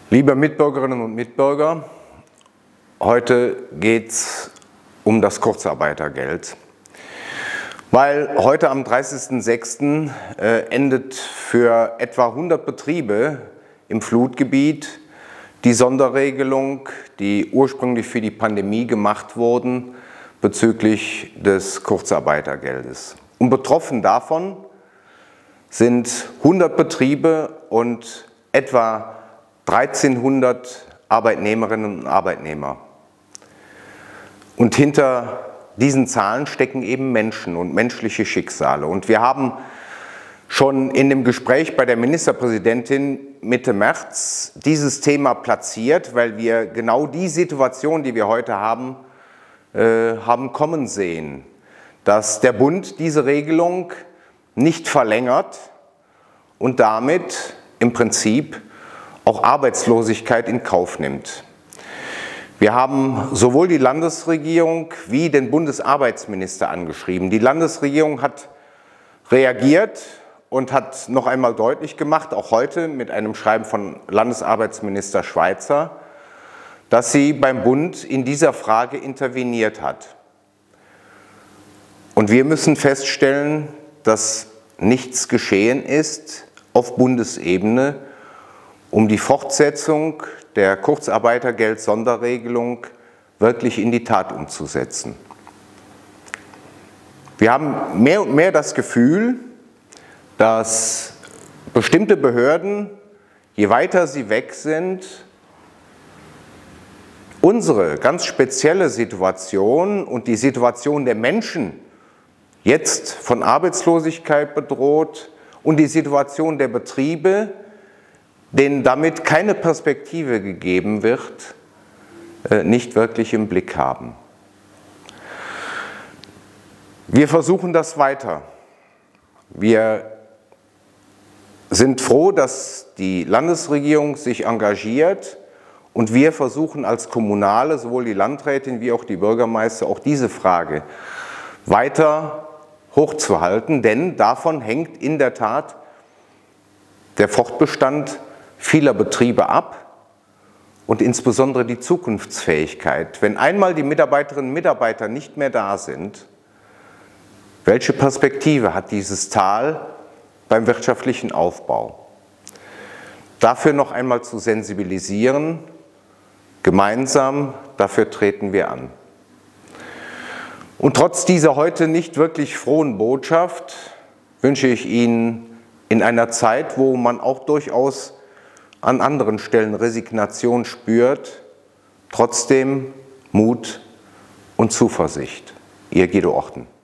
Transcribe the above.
Liebe Mitbürgerinnen und Mitbürger, heute geht es um das Kurzarbeitergeld, weil heute am 30.06. Endet für etwa 100 Betriebe im Flutgebiet die Sonderregelung, die ursprünglich für die Pandemie gemacht wurden, bezüglich des Kurzarbeitergeldes. Und betroffen davon sind 100 Betriebe und etwa 1300 Arbeitnehmerinnen und Arbeitnehmer. Und hinter diesen Zahlen stecken eben Menschen und menschliche Schicksale. Und wir haben schon in dem Gespräch bei der Ministerpräsidentin Mitte März dieses Thema platziert, weil wir genau die Situation, die wir heute haben kommen sehen, dass der Bund diese Regelung nicht verlängert und damit im Prinzip auch Arbeitslosigkeit in Kauf nimmt. Wir haben sowohl die Landesregierung wie den Bundesarbeitsminister angeschrieben. Die Landesregierung hat reagiert und hat noch einmal deutlich gemacht, auch heute mit einem Schreiben von Landesarbeitsminister Schweizer, dass sie beim Bund in dieser Frage interveniert hat. Und wir müssen feststellen, dass nichts geschehen ist auf Bundesebene, um die Fortsetzung der Kurzarbeitergeld-Sonderregelung wirklich in die Tat umzusetzen. Wir haben mehr und mehr das Gefühl, dass bestimmte Behörden, je weiter sie weg sind, unsere ganz spezielle Situation und die Situation der Menschen, jetzt von Arbeitslosigkeit bedroht, und die Situation der Betriebe, denen damit keine Perspektive gegeben wird, nicht wirklich im Blick haben. Wir versuchen das weiter. Wir sind froh, dass die Landesregierung sich engagiert und wir versuchen als Kommunale, sowohl die Landrätin wie auch die Bürgermeister, auch diese Frage weiter hochzuhalten, denn davon hängt in der Tat der Fortbestand vieler Betriebe ab und insbesondere die Zukunftsfähigkeit. Wenn einmal die Mitarbeiterinnen und Mitarbeiter nicht mehr da sind, welche Perspektive hat dieses Tal beim wirtschaftlichen Aufbau? Dafür noch einmal zu sensibilisieren, gemeinsam, dafür treten wir an. Und trotz dieser heute nicht wirklich frohen Botschaft wünsche ich Ihnen in einer Zeit, wo man auch durchaus an anderen Stellen Resignation spürt, trotzdem Mut und Zuversicht. Ihr Guido Orten.